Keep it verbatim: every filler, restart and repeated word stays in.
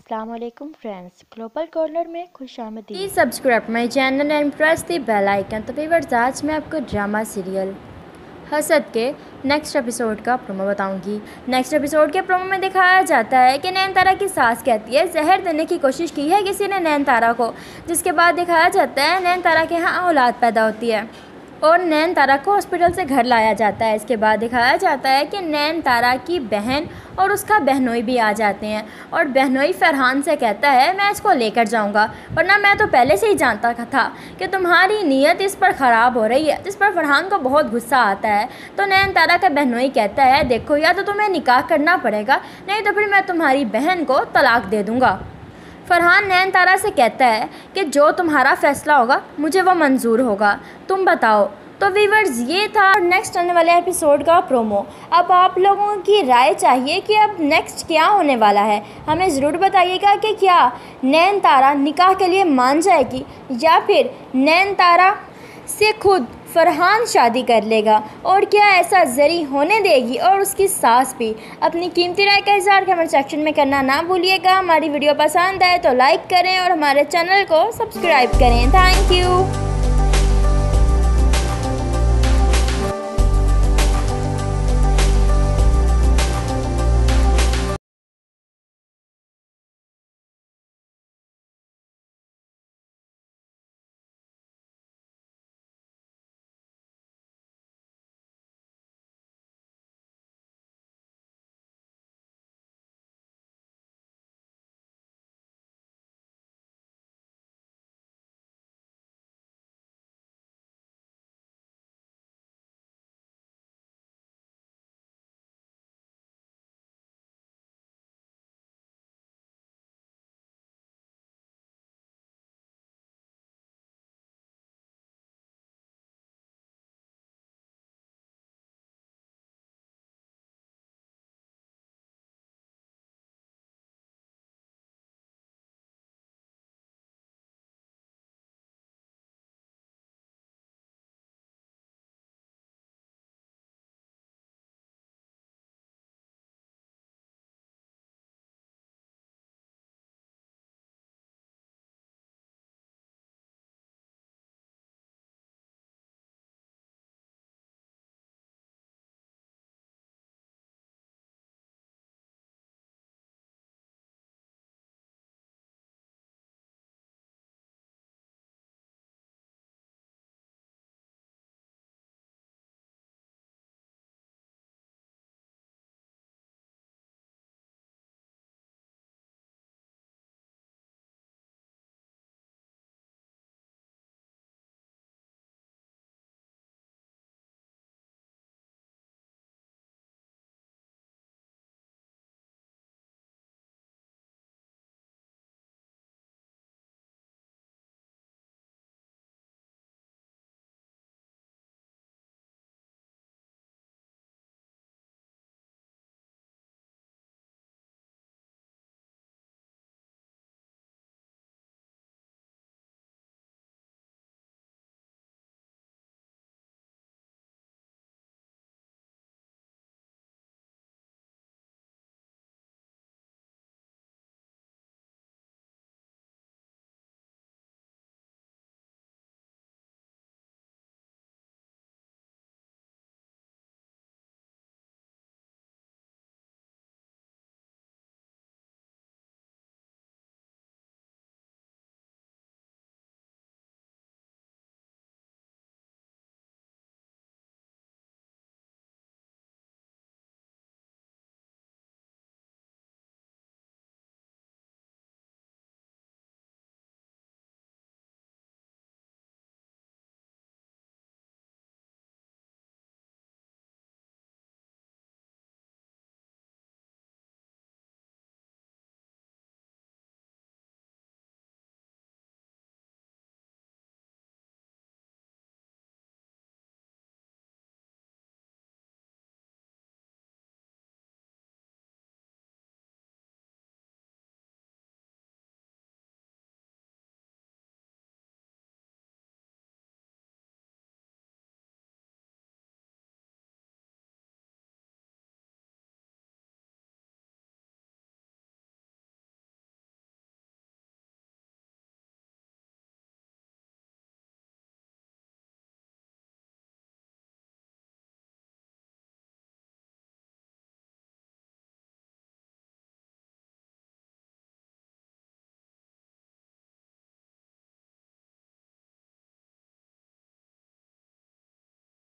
अस्सलाम वालेकुम friends, global corner में खुशामदीद। Please subscribe my channel and press the bell icon. तो व्यूअर्स, आज मैं आपको ड्रामा सीरियल हसद के नेक्स्ट एपिसोड का प्रोमो बताऊंगी। नेक्स्ट एपिसोड के प्रोमो में दिखाया जाता है कि नैनतारा की सास कहती है जहर देने की कोशिश की है किसी ने नैनतारा को, जिसके बाद दिखाया जाता है नैनतारा के यहाँ औलाद पैदा होती है और नैनतारा को हॉस्पिटल से घर लाया जाता है। इसके बाद दिखाया जाता है कि नैनतारा की बहन और उसका बहनोई भी आ जाते हैं और बहनोई फरहान से कहता है मैं इसको लेकर जाऊंगा, वरना मैं तो पहले से ही जानता था कि तुम्हारी नीयत इस पर ख़राब हो रही है, जिस पर फरहान को बहुत गुस्सा आता है। तो नैनतारा का बहनोई कहता है देखो, या तो तुम्हें निकाह करना पड़ेगा, नहीं तो फिर मैं तुम्हारी बहन को तलाक दे दूँगा। फरहान नैनतारा से कहता है कि जो तुम्हारा फ़ैसला होगा मुझे वो मंजूर होगा, तुम बताओ। तो व्यूअर्स, ये था नेक्स्ट आने वाले एपिसोड का प्रोमो। अब आप लोगों की राय चाहिए कि अब नेक्स्ट क्या होने वाला है। हमें ज़रूर बताइएगा कि क्या नैनतारा निकाह के लिए मान जाएगी या फिर नैनतारा से खुद फरहान शादी कर लेगा, और क्या ऐसा जरी होने देगी और उसकी सास भी। अपनी कीमती राय का इज़हार कमेंट सेक्शन में करना ना भूलिएगा। हमारी वीडियो पसंद आए तो लाइक करें और हमारे चैनल को सब्सक्राइब करें। Thank you.